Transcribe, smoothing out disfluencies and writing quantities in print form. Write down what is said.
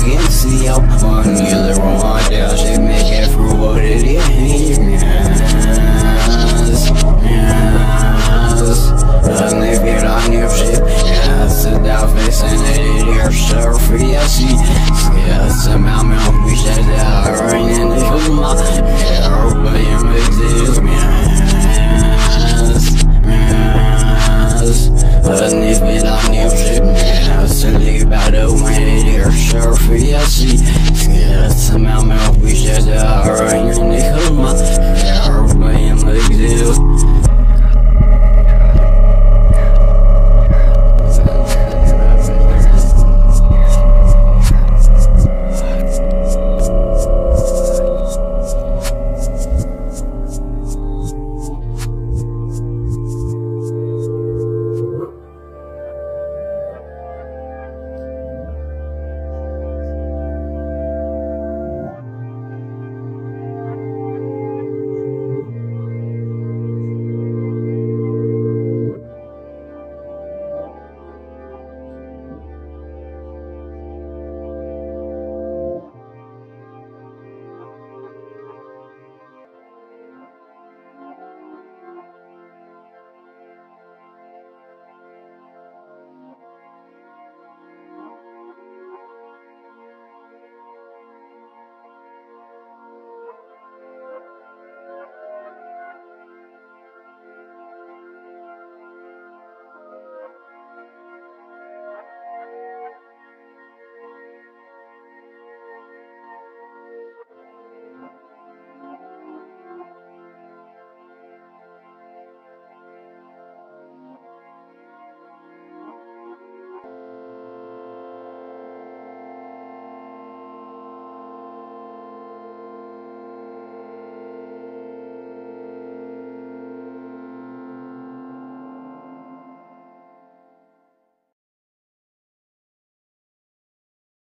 see how fun you the wrong down, she make it for what it is. And if you're on your ship, sit down facing it, you're sure for your seat. Some amount we said that right in the film, but you make this and if you're on your ship, so leave out the way, you're sure for your seat. Some